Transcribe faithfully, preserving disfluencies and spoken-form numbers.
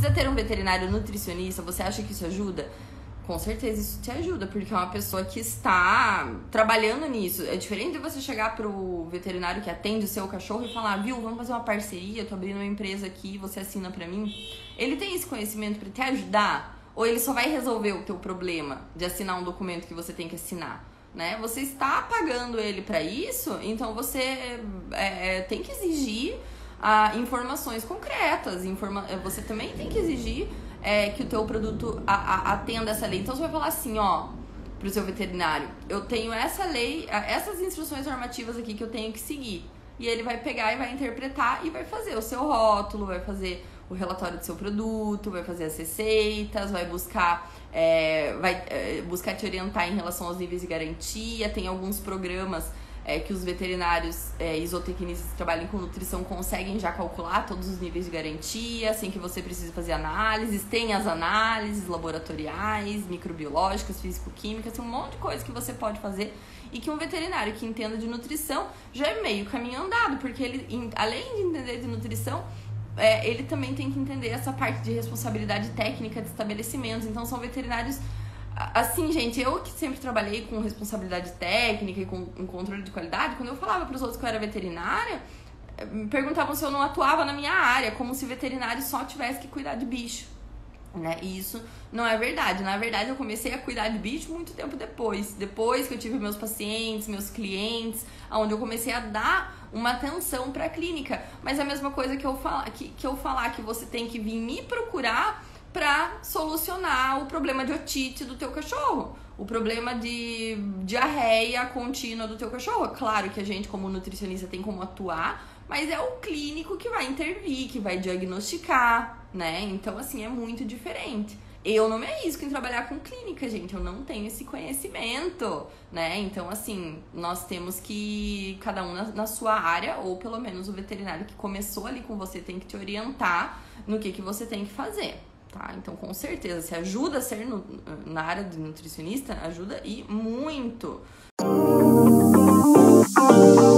precisa ter um veterinário nutricionista, você acha que isso ajuda? Com certeza isso te ajuda, porque é uma pessoa que está trabalhando nisso. É diferente de você chegar pro veterinário que atende o seu cachorro e falar, viu, vamos fazer uma parceria, tô abrindo uma empresa aqui, você assina pra mim. Ele tem esse conhecimento pra te ajudar? Ou ele só vai resolver o teu problema de assinar um documento que você tem que assinar? Né? Você está pagando ele pra isso, então você é, é, tem que exigir ah, informações concretas. Informa- você também tem que exigir É, que o teu produto a, a, atenda essa lei. Então você vai falar assim, ó, pro seu veterinário, eu tenho essa lei, essas instruções normativas aqui que eu tenho que seguir. E ele vai pegar e vai interpretar e vai fazer o seu rótulo, vai fazer o relatório do seu produto, vai fazer as receitas, vai buscar, é, vai é, buscar te orientar em relação aos níveis de garantia. Tem alguns programas É, que os veterinários é, e zootecnistas que trabalham com nutrição conseguem já calcular todos os níveis de garantia, sem que você precise fazer análises. Tem as análises laboratoriais, microbiológicas, físico-químicas, tem um monte de coisa que você pode fazer e que um veterinário que entenda de nutrição já é meio caminho andado, porque ele, além de entender de nutrição, é, ele também tem que entender essa parte de responsabilidade técnica de estabelecimentos. Então são veterinários... Assim, gente, eu que sempre trabalhei com responsabilidade técnica e com um controle de qualidade, quando eu falava para os outros que eu era veterinária, me perguntavam se eu não atuava na minha área, como se veterinário só tivesse que cuidar de bicho, né? E isso não é verdade. Na verdade, eu comecei a cuidar de bicho muito tempo depois. Depois que eu tive meus pacientes, meus clientes, onde eu comecei a dar uma atenção para a clínica. Mas é a mesma coisa que eu, fala, que, que eu falar que você tem que vir me procurar para solucionar o problema de otite do teu cachorro, o problema de diarreia contínua do teu cachorro. Claro que a gente, como nutricionista, tem como atuar, mas é o clínico que vai intervir, que vai diagnosticar, né? Então, assim, é muito diferente. Eu não me arrisco em trabalhar com clínica, gente, eu não tenho esse conhecimento, né? Então, assim, nós temos que, cada um na, na sua área, ou pelo menos o veterinário que começou ali com você tem que te orientar no que, que você tem que fazer. Tá? Então, com certeza, se ajuda a ser no, na área de nutricionista, ajuda e muito.